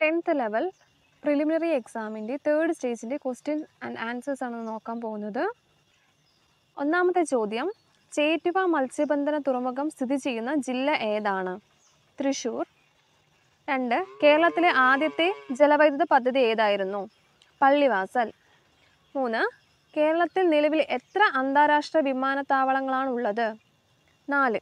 10th level preliminary എക്സാമിൻ്റെ 3rd സ്റ്റേജിൻ്റെ question and answers ആണ് നോക്കാൻ പോകുന്നത്. ഒന്നാമത്തെ ചോദ്യം, ചേറ്റുവ മത്സ്യബന്ധന തുറമുഖം സ്ഥിതി ചെയ്യുന്ന ജില്ല ഏതാണ്? തൃശ്ശൂർ. 2, കേരളത്തിലെ ആദ്യത്തെ ജലവൈദ്യുത പദ്ധതി ഏതായിരുന്നു? പള്ളിവാസൽ. 3, കേരളത്തിൽ നിലവിൽ എത്ര അന്താരാഷ്ട്ര വിമാനത്താവളങ്ങളാണുള്ളത്? 4.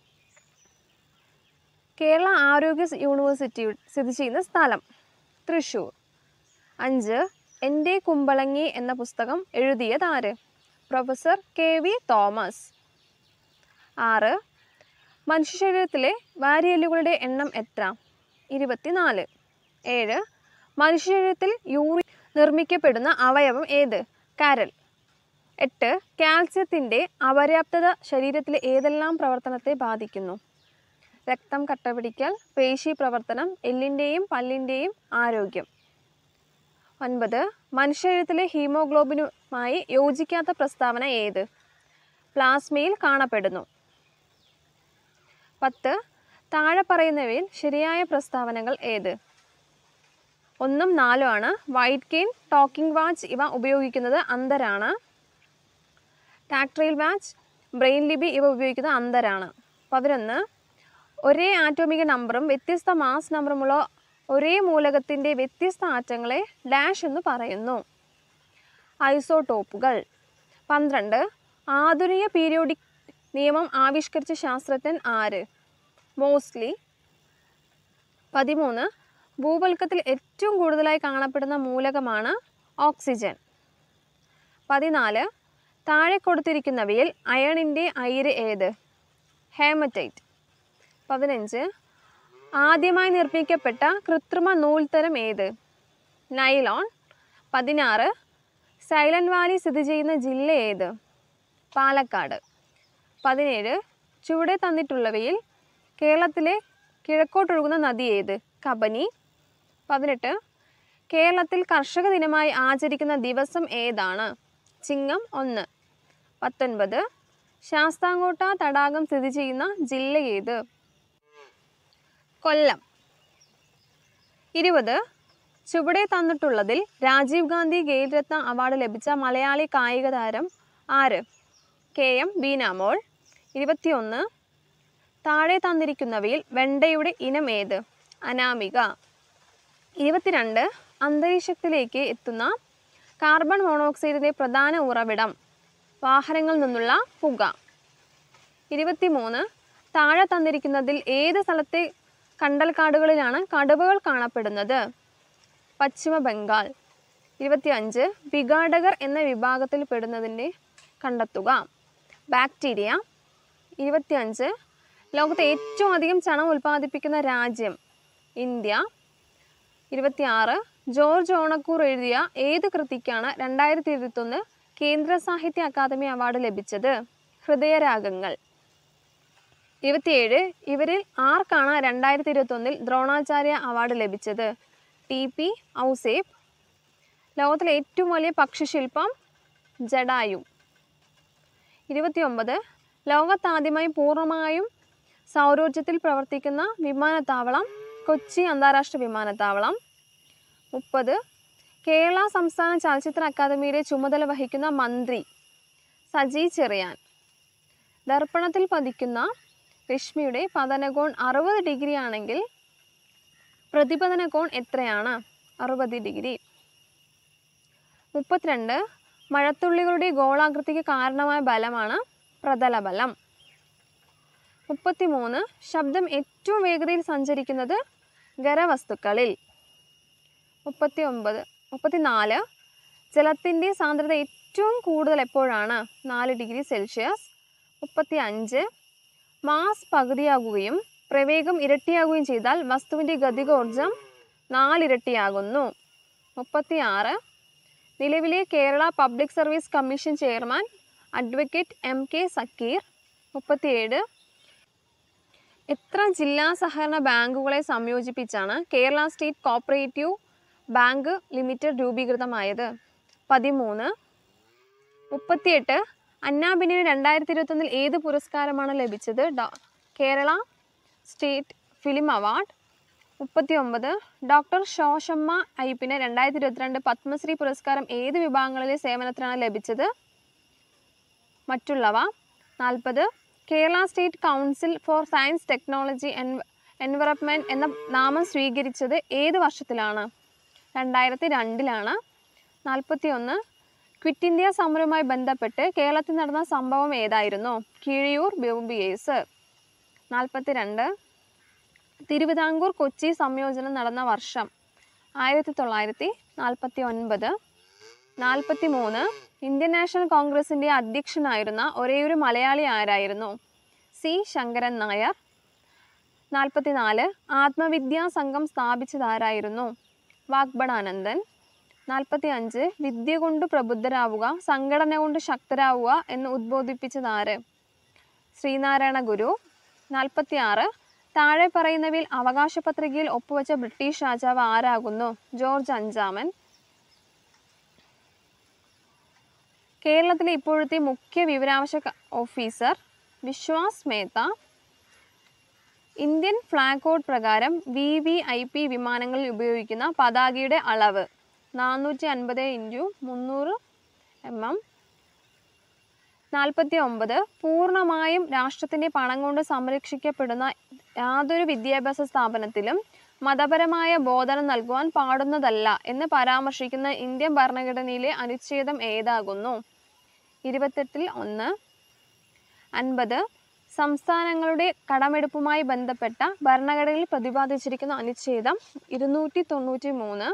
കേരള ആരോഗ്യ യൂണിവേഴ്സിറ്റി സ്ഥിതി ചെയ്യുന്ന സ്ഥലം? തൃശ്ശൂർ. 5, എൻ്റെ കുമ്പളങ്ങി എന്ന പുസ്തകം എഴുതിയതാര്? Professor KV Thomas. 6, മനുഷ്യ ശരീരത്തിലെ വാരിയെല്ലുകളുടെ എണ്ണം എത്ര? 24. 7, മനുഷ്യ ശരീരത്തിൽ യൂറിൻ നിർമ്മിക്കപ്പെടുന്ന അവയവം ഏത്? കരൾ. 8, കാൽസ്യത്തിൻ്റെ അപര്യാപ്തത ശരീരത്തിലെ ഏതെല്ലാം പ്രവർത്തനത്തെ ബാധിക്കുന്നു? രക്തം കട്ടപിടിക്കൽ, പേശി പ്രവർത്തനം, എല്ലിൻ്റെയും പല്ലിൻ്റെയും ആരോഗ്യം. 9, മനുഷ്യ ശരീരത്തിലെ ഹീമോഗ്ലോബിനുമായി യോജിക്കാത്ത പ്രസ്താവന ഏത്? പ്ലാസ്മയിൽ കാണപ്പെടുന്നു. 10, താഴെ പറയുന്നവയിൽ ശരിയായ പ്രസ്താവനകൾ ഏത്? 1ഉം 4ഉം ആണ്. വൈറ്റ് കെയിൻ, ടോക്കിംഗ് വാച്ച് ഇവ ഉപയോഗിക്കുന്നത് അന്ധരാണ്. ടാക്ടൈൽ വാച്ച്, ബ്രെയിൻ ലിപി ഇവ ഉപയോഗിക്കുന്നത് അന്ധരാണ്. 11, ഒരേ ആറ്റോമിക നമ്പറും വ്യത്യസ്ത മാസ് നമ്പറുമുള്ള ഒരേ മൂലകത്തിൻ്റെ വ്യത്യസ്ത ആറ്റങ്ങളെ ഡാഷ് എന്ന് പറയുന്നു. ഐസോടോപ്പുകൾ. 12, ആധുനിക പീരിയോഡിക് നിയമം ആവിഷ്കരിച്ച ശാസ്ത്രജ്ഞൻ ആര്? മോസ്ലി. 13, ഭൂവൽക്കത്തിൽ ഏറ്റവും കൂടുതലായി കാണപ്പെടുന്ന മൂലകമാണ് ഓക്സിജൻ. 14, താഴെ കൊടുത്തിരിക്കുന്നവയിൽ അയണിൻ്റെ അയിര് ഏത്? ഹേമറ്റൈറ്റ്. 15, ആദ്യമായി നിർമ്മിക്കപ്പെട്ട കൃത്രിമ നൂൽത്തരം ഏത്? നൈലോൺ. 16, സൈലന്റ് വാലി സ്ഥിതി ചെയ്യുന്ന ജില്ല ഏത്? പാലക്കാട്. 17, ചുവടെ തന്നിട്ടുള്ളവയിൽ കേരളത്തിലെ കിഴക്കോട്ടൊഴുകുന്ന നദി ഏത്? കബനി. 18, കേരളത്തിൽ കർഷക ദിനമായി ആചരിക്കുന്ന ദിവസം ഏതാണ്? ചിങ്ങം 1. 19, ശാസ്താംകോട്ട തടാകം സ്ഥിതി ചെയ്യുന്ന ജില്ല ഏത്? കൊല്ലം. 20, ചുവടെ തന്നിട്ടുള്ളതിൽ രാജീവ് ഗാന്ധി ഖേൽ രത്ന അവാർഡ് ലഭിച്ച മലയാളി കായിക താരം ആര്? KM ബീനാമോൾ. 21, താഴെ തന്നിരിക്കുന്നവയിൽ വെണ്ടയുടെ ഇനം ഏത്? അനാമിക. 22, അന്തരീക്ഷത്തിലേക്ക് എത്തുന്ന കാർബൺ മോണോക്സൈഡിൻ്റെ പ്രധാന ഉറവിടം? വാഹനങ്ങളിൽ നിന്നുള്ള പുക. 23, താഴെ തന്നിരിക്കുന്നതിൽ ഏത് സ്ഥലത്തെ കണ്ടൽക്കാടുകളിലാണ് കടുവകൾ കാണപ്പെടുന്നത്? പശ്ചിമ ബംഗാൾ. 25, വിഘാടകർ എന്ന വിഭാഗത്തിൽ പെടുന്നതിൻ്റെ കണ്ടെത്തുക. ബാക്ടീരിയ. 25, ലോകത്തെ ഏറ്റവും അധികം ചണം ഉൽപ്പാദിപ്പിക്കുന്ന രാജ്യം? ഇന്ത്യ. 26, ജോർജ് ഓണക്കൂർ എഴുതിയ ഏത് കൃതിക്കാണ് 2021 കേന്ദ്ര സാഹിത്യ അക്കാദമി അവാർഡ് ലഭിച്ചത്? ഹൃദയരാഗങ്ങൾ. 27, ഇവരിൽ ആർക്കാണ് 2021 ദ്രോണാചാര്യ അവാർഡ് ലഭിച്ചത്? TP ഔസേപ്പ്. ലോകത്തിലെ ഏറ്റവും വലിയ പക്ഷിശില്പം? ജടായു. 29, ലോകത്താദ്യമായി പൂർണ്ണമായും സൗരോർജ്ജത്തിൽ പ്രവർത്തിക്കുന്ന വിമാനത്താവളം? കൊച്ചി അന്താരാഷ്ട്ര വിമാനത്താവളം. 30, കേരള സംസ്ഥാന ചലച്ചിത്ര അക്കാദമിയുടെ ചുമതല വഹിക്കുന്ന മന്ത്രി? സജി ചെറിയാൻ. ദർപ്പണത്തിൽ പതിക്കുന്ന രശ്മിയുടെ പതനകോൺ 60 ഡിഗ്രി ആണെങ്കിൽ പ്രതിപതന കോൺ എത്രയാണ്? 60 ഡിഗ്രി. 32, മഴത്തുള്ളികളുടെ ഗോളാകൃതിക്ക് കാരണമായ ബലമാണ് പ്രതലബലം. 33, ശബ്ദം ഏറ്റവും വേഗതയിൽ സഞ്ചരിക്കുന്നത് ഖരവസ്തുക്കളിൽ? 34, ജലത്തിൻ്റെ സാന്ദ്രത ഏറ്റവും കൂടുതൽ എപ്പോഴാണ്? 4 ഡിഗ്രി സെൽഷ്യസ്. 35, മാസ് പകുതിയാകുകയും പ്രവേഗം ഇരട്ടിയാകുകയും ചെയ്താൽ വസ്തുവിൻ്റെ ഗതികോർജം 4 ഇരട്ടിയാകുന്നു. 36, നിലവിലെ Kerala public service commission chairman advocate MK Zakir. 37, എത്ര ജില്ലാ സഹകരണ ബാങ്കുകളെ സംയോജിപ്പിച്ചാണ് Kerala state cooperative bank limited രൂപീകൃതമായത്? 13. 38. അന്ന ബെന്നിന് 2021 ഏത് പുരസ്കാരമാണ് ലഭിച്ചത്? Kerala state film award. 39 doctor Sosamma അയ്യപ്പിന് 2022 പത്മശ്രീ പുരസ്കാരം ഏത് വിഭാഗങ്ങളിലെ സേവനത്തിനാണ് ലഭിച്ചത്? മറ്റുള്ളവ. 40 Kerala state council for science technology എൻവറപ്മെൻറ്റ് എന്ന നാമം സ്വീകരിച്ചത് ഏത് വർഷത്തിലാണ്? 2002 41 ക്വിറ്റ് ഇന്ത്യ സമരവുമായി ബന്ധപ്പെട്ട് കേരളത്തിൽ നടന്ന സംഭവം ഏതായിരുന്നു? കീഴിയൂർ ബോംബേഴ്സ്. 42 തിരുവിതാംകൂർ കൊച്ചി സംയോജനം നടന്ന വർഷം? 1949. 43 ഇന്ത്യൻ നാഷണൽ കോൺഗ്രസിൻ്റെ അധ്യക്ഷനായിരുന്ന ഒരേയൊരു മലയാളി ആരായിരുന്നു? സി ശങ്കരൻ നായർ. 44 ആത്മവിദ്യാ സംഘം സ്ഥാപിച്ചതാരായിരുന്നു? വാഗ്ബടാനന്ദൻ. 45 വിദ്യ കൊണ്ട് പ്രബുദ്ധരാവുക, സംഘടന കൊണ്ട് ശക്തരാവുക എന്ന് ഉദ്ബോധിപ്പിച്ചതാര്? ശ്രീനാരായണ ഗുരു. 46 താഴെ പറയുന്നവയിൽ അവകാശ പത്രികയിൽ ഒപ്പുവെച്ച ബ്രിട്ടീഷ് രാജാവ് ആരാകുന്നു? ജോർജ് അഞ്ചാമൻ. കേരളത്തിലെ ഇപ്പോഴത്തെ മുഖ്യ വിവരാവകാശ officer Vishwas Mehta. Indian flag code പ്രകാരം VVIP വിമാനങ്ങളിൽ ഉപയോഗിക്കുന്ന പതാകയുടെ അളവ്? 450 × 300 mm. 49 പൂർണ്ണമായും രാഷ്ട്രത്തിൻ്റെ പണം കൊണ്ട് സംരക്ഷിക്കപ്പെടുന്ന യാതൊരു വിദ്യാഭ്യാസ സ്ഥാപനത്തിലും മതപരമായ ബോധനം നൽകുവാൻ പാടുന്നതല്ല എന്ന് പരാമർശിക്കുന്ന ഇന്ത്യൻ ഭരണഘടനയിലെ അനുച്ഛേദം ഏതാകുന്നു? 28 1. 50 സംസ്ഥാനങ്ങളുടെ കടമെടുപ്പുമായി ബന്ധപ്പെട്ട ഭരണഘടനയിൽ പ്രതിപാദിച്ചിരിക്കുന്ന അനുച്ഛേദം 293.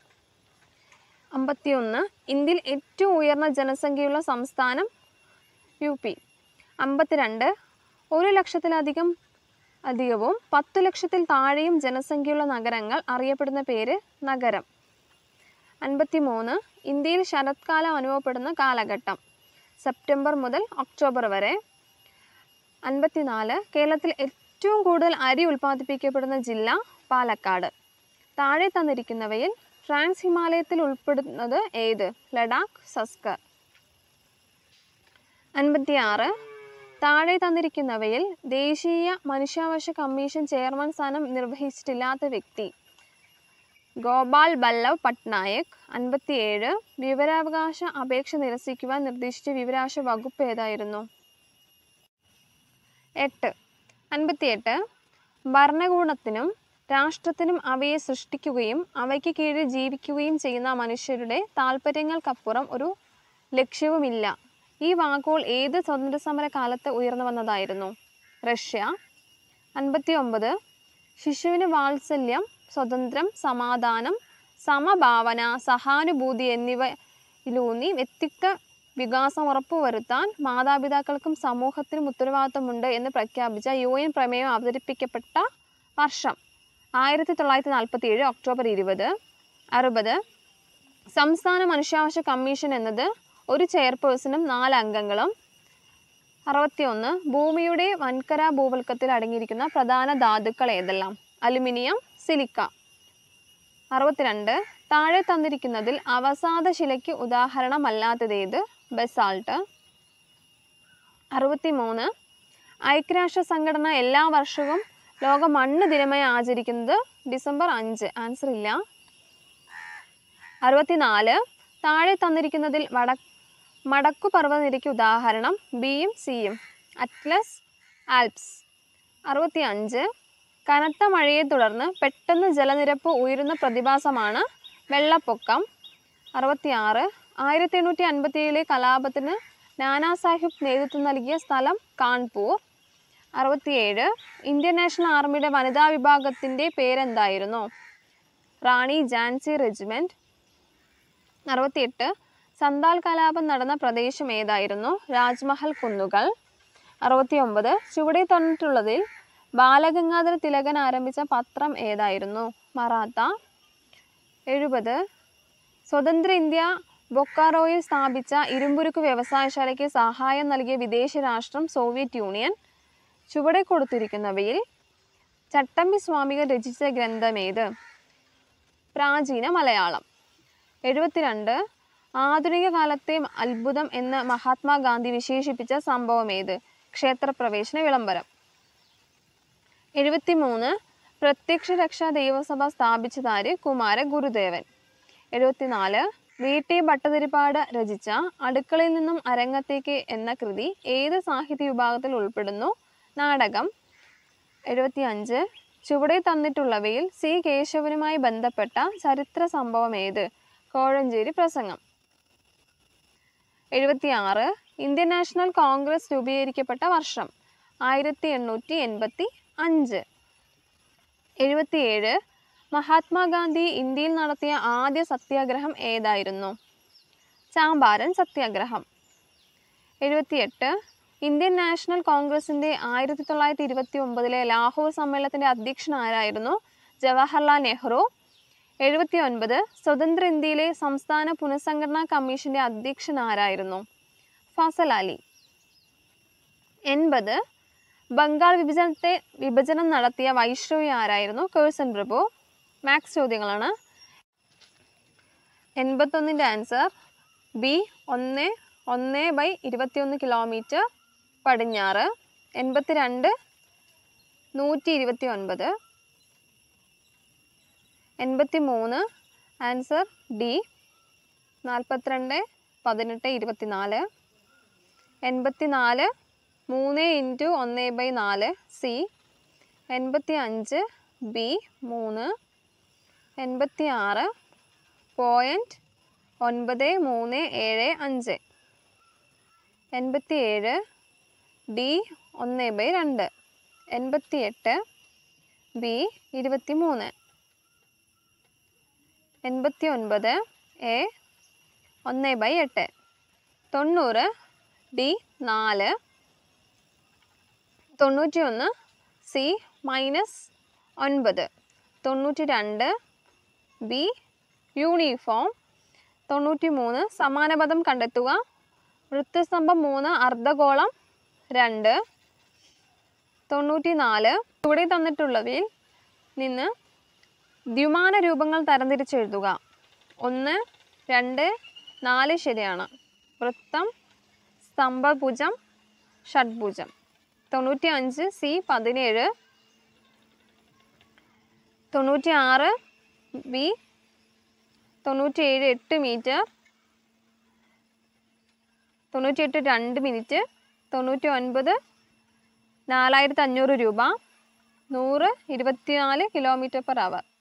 51 ഇന്ത്യയിൽ ഏറ്റവും ഉയർന്ന ജനസംഖ്യയുള്ള സംസ്ഥാനം UP. 52 1 ലക്ഷത്തിലധികവും 10 ലക്ഷത്തിൽ താഴെയും ജനസംഖ്യയുള്ള നഗരങ്ങൾ അറിയപ്പെടുന്ന പേര് നഗരം. 53 ഇന്ത്യയിൽ ശരത്കാലം അനുഭവപ്പെടുന്ന കാലഘട്ടം? സെപ്റ്റംബർ മുതൽ ഒക്ടോബർ വരെ. 54 കേരളത്തിൽ ഏറ്റവും കൂടുതൽ അരി ഉൽപ്പാദിപ്പിക്കപ്പെടുന്ന ജില്ല? പാലക്കാട്. താഴെ തന്നിരിക്കുന്നവയിൽ ട്രാൻസ് ഹിമാലയത്തിൽ ഉൾപ്പെടുന്നത് ഏത്? ലഡാക്ക്, സസ്കർ. 56 താഴെ തന്നിരിക്കുന്നവയിൽ ദേശീയ മനുഷ്യാവകാശ കമ്മീഷൻ ചെയർമാൻ സ്ഥാനം നിർവഹിച്ചിട്ടില്ലാത്ത വ്യക്തി? ഗോപാൽ ബല്ലവ് പട്നായക്. 57 വിവരാവകാശ അപേക്ഷ നിരസിക്കുവാൻ നിർദ്ദേശിച്ച വിവരാവകാശ വകുപ്പ് ഏതായിരുന്നു? 8. 58 ഭരണകൂടത്തിനും രാഷ്ട്രത്തിനും അവയെ സൃഷ്ടിക്കുകയും അവയ്ക്ക് കീഴിൽ ജീവിക്കുകയും ചെയ്യുന്ന മനുഷ്യരുടെ താൽപ്പര്യങ്ങൾക്കപ്പുറം ഒരു ലക്ഷ്യവുമില്ല. ഈ വാക്കുകൾ ഏത് സ്വാതന്ത്ര്യസമര കാലത്ത് ഉയർന്നു വന്നതായിരുന്നു? റഷ്യ. 59 ശിശുവിന് വാത്സല്യം, സ്വാതന്ത്ര്യം, സമാധാനം, സമഭാവന, സഹാനുഭൂതി എന്നിവയിലൂന്നി വ്യക്തിത്വ വികാസം ഉറപ്പുവരുത്താൻ മാതാപിതാക്കൾക്കും സമൂഹത്തിനും ഉത്തരവാദിത്തമുണ്ട് എന്ന് പ്രഖ്യാപിച്ച UN പ്രമേയം അവതരിപ്പിക്കപ്പെട്ട വർഷം? 1947 ഒക്ടോബർ 20. 60 സംസ്ഥാന മനുഷ്യാവകാശ കമ്മീഷൻ എന്നത് ഒരു ചെയർപേഴ്സണും 4 അംഗങ്ങളും. 61 ഭൂമിയുടെ വൻകര ഭൂവൽക്കത്തിൽ അടങ്ങിയിരിക്കുന്ന പ്രധാന ധാതുക്കൾ ഏതെല്ലാം? Aluminium, silica. 62 താഴെ തന്നിരിക്കുന്നതിൽ അവസാദ ശിലയ്ക്ക് ഉദാഹരണമല്ലാത്തതേത്? ബസാൾട്ട്. 63 ഐക്യരാഷ്ട്ര സംഘടന എല്ലാ വർഷവും ലോക മണ്ണ് ദിനമായി ആചരിക്കുന്നത് ഡിസംബർ 5. ആൻസർ ഇല്ല. 64 താഴെ തന്നിരിക്കുന്നതിൽ മടക്കു പർവ്വതനിരയ്ക്ക് ഉദാഹരണം? ബിയും സിയും. Atlas, Alps. 65 കനത്ത മഴയെ തുടർന്ന് പെട്ടെന്ന് ജലനിരപ്പ് ഉയരുന്ന പ്രതിഭാസമാണ് വെള്ളപ്പൊക്കം. 66 1857 കലാപത്തിന് നാനാ സാഹിബ് നേതൃത്വം നൽകിയ സ്ഥലം? കാൺപൂർ. 67 ഇന്ത്യൻ നാഷണൽ ആർമിയുടെ വനിതാ വിഭാഗത്തിൻ്റെ പേരെന്തായിരുന്നു? റാണി ഝാൻസി റെജിമെൻറ്റ്. 68 സന്താൽ കലാപം നടന്ന പ്രദേശം ഏതായിരുന്നു? രാജ്മഹൽ കുന്നുകൾ. 69 ചുവടെ തന്നിട്ടുള്ളതിൽ ബാലഗംഗാധര തിലകൻ ആരംഭിച്ച പത്രം ഏതായിരുന്നു? മറാത്ത. 70 സ്വതന്ത്ര ഇന്ത്യ ബൊക്കാറോയിൽ സ്ഥാപിച്ച ഇരുമ്പുരുക്ക് വ്യവസായശാലയ്ക്ക് സഹായം നൽകിയ വിദേശ രാഷ്ട്രം? Soviet union. ചുവടെ കൊടുത്തിരിക്കുന്നവയിൽ ചട്ടമ്പി സ്വാമികൾ രചിച്ച ഗ്രന്ഥമേത്? പ്രാചീന മലയാളം. 72 ആധുനിക കാലത്തെ അത്ഭുതം എന്ന് മഹാത്മാഗാന്ധി വിശേഷിപ്പിച്ച സംഭവം ഏത്? ക്ഷേത്രപ്രവേശന വിളംബരം. 73 പ്രത്യക്ഷ രക്ഷാ ദൈവസഭ സ്ഥാപിച്ചതാര്? കുമാര ഗുരുദേവൻ. 74. VT ഭട്ടതിരിപ്പാട് രചിച്ച അടുക്കളയിൽ നിന്നും അരങ്ങത്തേക്ക് എന്ന കൃതി ഏത് സാഹിത്യ വിഭാഗത്തിൽ ഉൾപ്പെടുന്നു? നാടകം. 75. ചുവടെ തന്നിട്ടുള്ളവയിൽ സി കേശവനുമായി ബന്ധപ്പെട്ട ചരിത്ര സംഭവം ഏത്? കോഴഞ്ചേരി പ്രസംഗം. 76. ഇന്ത്യൻ നാഷണൽ കോൺഗ്രസ് രൂപീകരിക്കപ്പെട്ട വർഷം? 1885. 77. മഹാത്മാഗാന്ധി ഇന്ത്യയിൽ നടത്തിയ ആദ്യ സത്യാഗ്രഹം ഏതായിരുന്നു? ചാമ്പാരൻ സത്യാഗ്രഹം. 78. ഇന്ത്യൻ നാഷണൽ കോൺഗ്രസിൻ്റെ 1929 ലാഹോർ സമ്മേളനത്തിൻ്റെ അധ്യക്ഷൻ ആരായിരുന്നു? ജവഹർലാൽ നെഹ്റു. 79. സ്വതന്ത്ര ഇന്ത്യയിലെ സംസ്ഥാന പുനഃസംഘടനാ കമ്മീഷന്റെ അധ്യക്ഷൻ ആരായിരുന്നു? ഫസൽ അലി. 80. ബംഗാൾ വിഭജനം നടത്തിയ വൈസ്രോയി ആരായിരുന്നു? കേഴ്സൺ പ്രഭു. മാത്സ് ചോദ്യങ്ങളാണ്. 81ൻ്റെ ആൻസർ ബി 1/21 കിലോമീറ്റർ പടിഞ്ഞാറ്. 82 129. 83 answer D 42 18 24. 84 3 × 1/4 C. 85 B 3. 86 0.9375. 87 D 1/2. 88 B 23. 89 A 1/8. 90 D 4. 91 C -9. 92 B uniform. 93 സമാനപദം കണ്ടെത്തുക. വൃത്തസ്തംഭം 3 അർദ്ധഗോളം 2. 94 ഇവിടെ തന്നിട്ടുള്ളവയിൽ നിന്ന് ദ്വിമാന രൂപങ്ങൾ തരംതിരിച്ചെഴുതുക. 1, 2, 4 ശരിയാണ്. വൃത്തം, സ്തംഭഭുജം, ഷഡ്ഭുജം. 95 സി 17. 96 B 97 8 metre. 98 2 മിനിറ്റ്. 99 4500 രൂപ. 100 24 km/h.